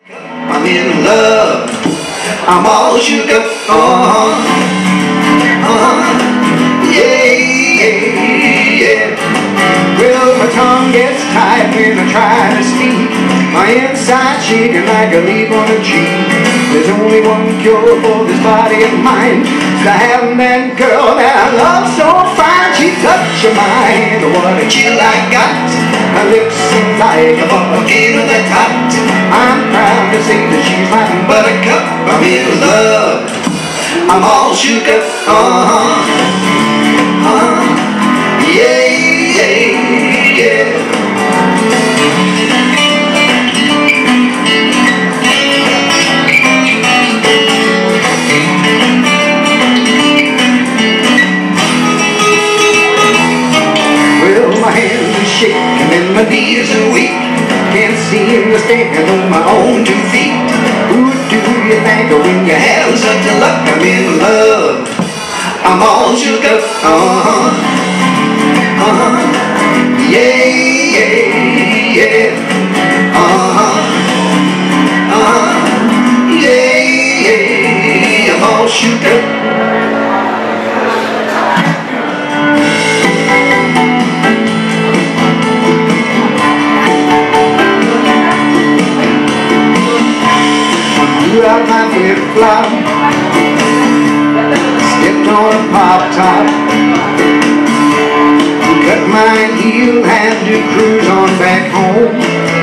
I'm in love, I'm all shook up, yeah. Well, my tongue gets tied when I try to speak, my inside shaking like a leaf on a tree. There's only one cure for this body of mine, to have that girl that I love so fine. She touched my hand, what a chill I got. Her lips seem like a volcano that's hot. I'm proud to say that she's my buttercup. I'm in love, I'm all shook up, yeah. Well, my hands are shaking and my knees are weak, can't seem to stand on my own 2 feet. Who do you think when you have such a luck? I'm in love, I'm all shook up, yeah, I'm all shook up. Out my flip-flop, stepped on a pop-top, cut my heel, had to cruise on back home.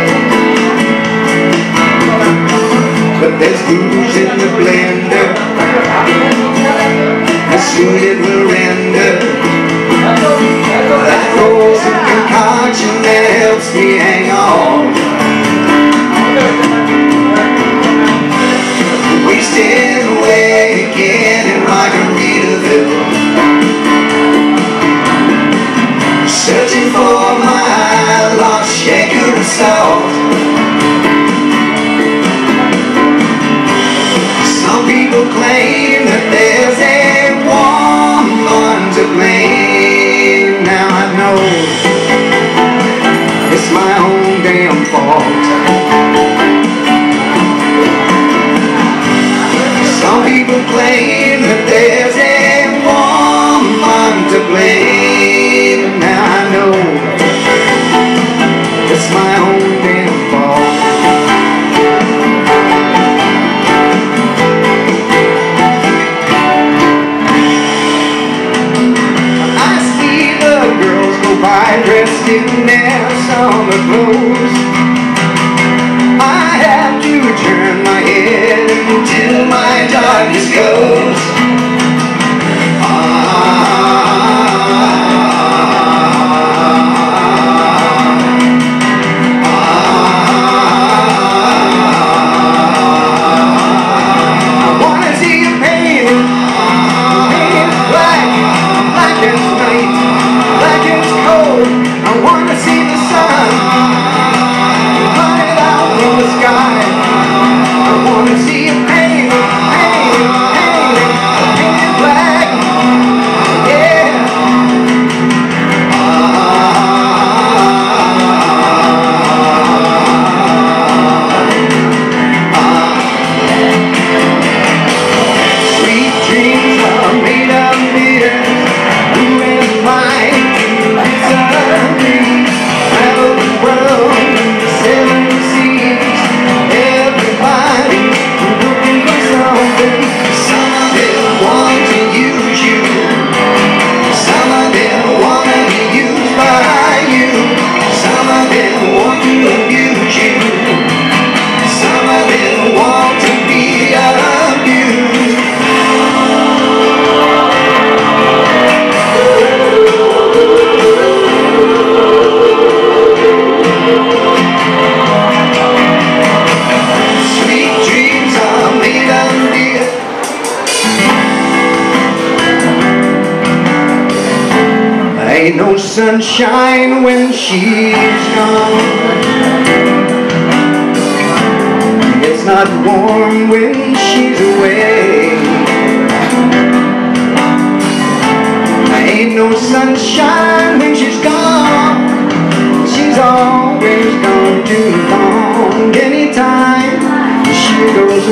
But there's booze in the blender, soon it will render. That frozen concoction that helps me hang on. Wasting away again in Margaritaville, searching for my lost shaker of salt. Some people claim that there's a woman to blame. Now I know it's my own damn fault. Some people claim that there's a woman to blame. Now I know it's my own damn fault. I see the girls go by dressed in their summer clothes. I have to turn my head until my darkness goes. I wanna see you painted black, black as night, black as cold. I wanna see the sun light out in the sky. I wanna see you painted black, yeah. Sweet dreams are made of mirrors. Who am I to disagree? Travel the world, 7 seas. Everybody looking for something. Some of them want to use you, some of them want to be used by you, some of them want to abuse you, some of them want to be abused. Sweet dreams are made of dear. Ain't no sunshine when she's gone. It's not warm when she's away. Ain't no sunshine when she's gone. She's always gone too long. Anytime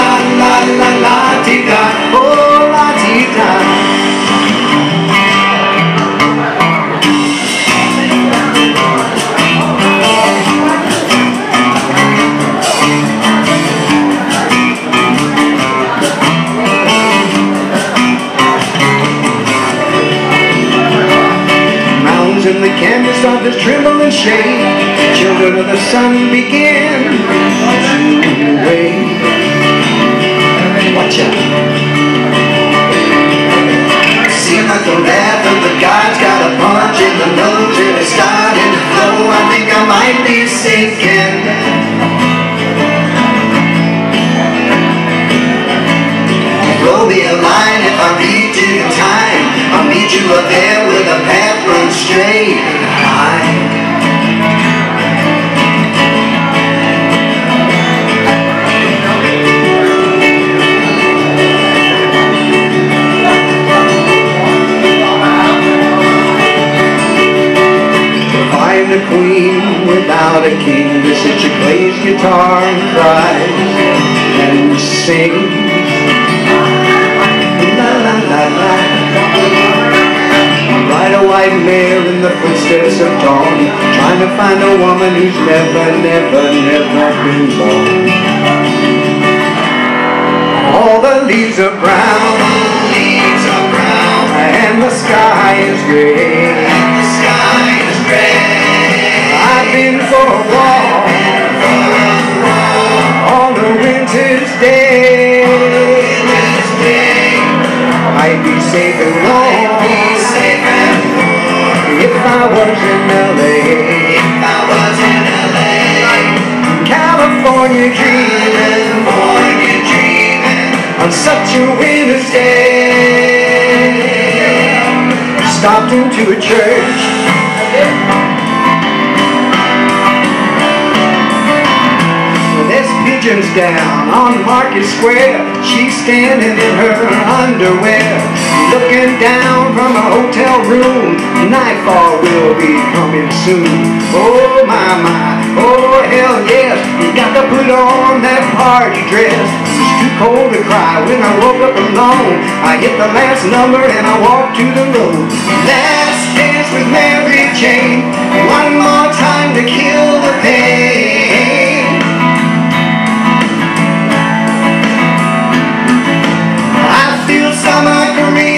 la la la la ti da, oh la ti da. And the canvas start to tremble and shake. Children of the sun begin to wake. Watch out. Seems like the wrath of the gods got a punch in the nose and it's starting to flow. I think I might be sinking. Throw me a line if I reach you in time. I'll meet you up there with a path run straight and high. To find a queen without a king, the sister plays guitar and cries and sings. Ride a white mare in the footsteps of dawn, trying to find a woman who's never, never, never been born. All the leaves are brown, and the sky is gray. I've been for a walk winter's day. I'd be safe and warm if I was in LA. California dreaming on such a winter's day. Stopped into a church. There's pigeons down on Market Square. She's standing in her underwear, looking down from a hotel room. Nightfall will be coming soon. Oh my, oh hell yes, you got to put on that party dress. It's too cold to cry when I woke up alone. I hit the last number and I walked to the road. Last dance with Mary Jane, one more time to kill the pain. I feel summer green